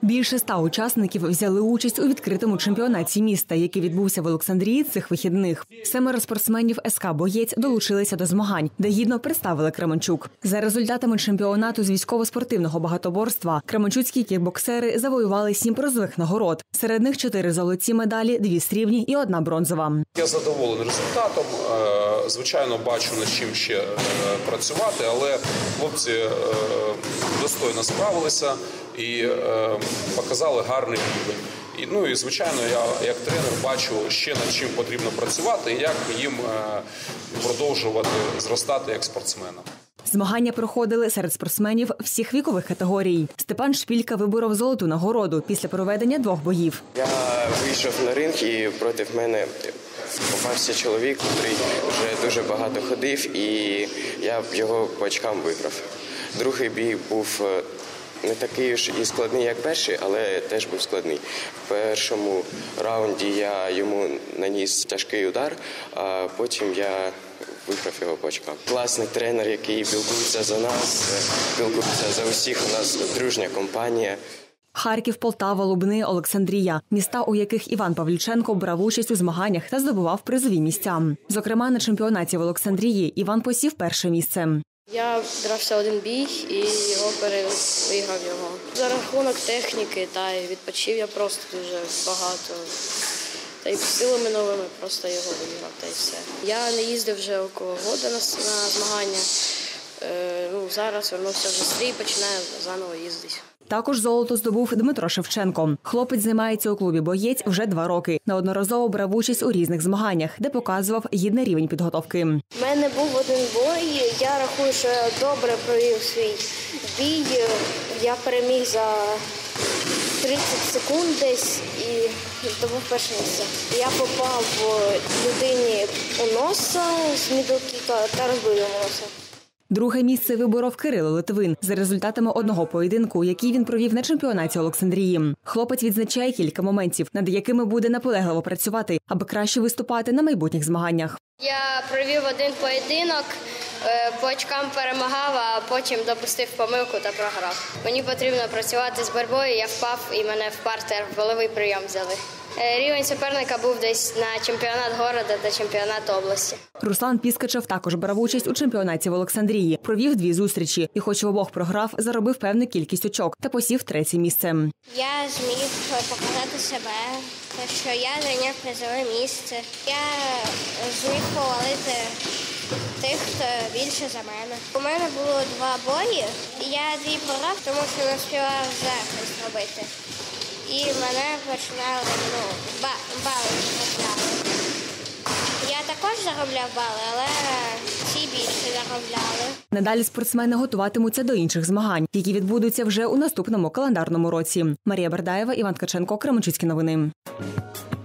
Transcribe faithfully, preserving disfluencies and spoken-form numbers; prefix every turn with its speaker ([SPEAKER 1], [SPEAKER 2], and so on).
[SPEAKER 1] Більше ста учасників взяли участь у відкритому чемпіонаті міста, який відбувся в Олександрії цих вихідних. Семеро спортсменів ес ка «Боєць» долучилися до змагань, де гідно представили Кременчук. За результатами чемпіонату з військово-спортивного багатоборства кременчуцькі кікбоксери завоювали сім призових нагород. Серед них чотири золоті медалі, дві срібні і одна бронзова.
[SPEAKER 2] Я задоволений результатом. Звичайно, бачу, над чим ще працювати, але хлопці достойно справилися і показали гарний рівень. І, ну і, звичайно, я як тренер бачу ще над чим потрібно працювати і як їм продовжувати зростати як спортсменам.
[SPEAKER 1] Змагання проходили серед спортсменів всіх вікових категорій. Степан Шпілька виборов золоту нагороду після проведення двох боїв.
[SPEAKER 3] Я вийшов на ринг і проти мене попався чоловік, який вже дуже багато ходив, і я його по очкам виграв. Другий бій був не такий ж і складний, як перший, але теж був складний. В першому раунді я йому наніс тяжкий удар, а потім я виграв його по очкам. Класний тренер, який піклується за нас, піклується за усіх, у нас дружня компанія.
[SPEAKER 1] Харків, Полтава, Лубни, Олександрія – міста, у яких Іван Павліченко брав участь у змаганнях та здобував призові місця. Зокрема, на чемпіонаті в Олександрії Іван посів перше місце.
[SPEAKER 4] Я дрався один бій і його перевиграв його. За рахунок техніки та й відпочив я просто дуже багато. Та й силами новими просто його виграв, та й все. Я не їздив вже около року на, на змагання. Е, ну, зараз вернувся вже стрій і починаю заново їздити.
[SPEAKER 1] Також золото здобув Дмитро Шевченко. Хлопець займається у клубі «Боєць» вже два роки. Неодноразово брав участь у різних змаганнях, де показував гідний рівень підготовки.
[SPEAKER 5] У мене був один бой, я рахую, що я добре провів свій бій. Я переміг за тридцять секунд десь і здобув перше місце. Я попав людині у носа з мідлкіка та розбив йому носа.
[SPEAKER 1] Друге місце виборов Кирило Литвин за результатами одного поєдинку, який він провів на чемпіонаті Олександрії. Хлопець відзначає кілька моментів, над якими буде наполегливо працювати, аби краще виступати на майбутніх змаганнях.
[SPEAKER 4] Я провів один поєдинок, по очкам перемагав, а потім допустив помилку та програв. Мені потрібно працювати з боротьбою, я впав і мене в партер, в головий прийом взяли. Рівень суперника був десь на чемпіонат города та чемпіонат області.
[SPEAKER 1] Руслан Піскачев також брав участь у чемпіонаті в Олександрії. Провів дві зустрічі і, хоч в обох програв, заробив певну кількість очок та посів третє місце.
[SPEAKER 5] Я зміг показати себе, що я зайняв призове місце. Я зміг повалити тих, хто більше за мене. У мене було два бої, я дві програв, тому що не співав захист робити. І мене починали, ну, бали починали. Я також заробляв бали, але ці більше заробляли.
[SPEAKER 1] Надалі спортсмени готуватимуться до інших змагань, які відбудуться вже у наступному календарному році. Марія Бердаєва, Іван Ткаченко, Кременчуцькі новини.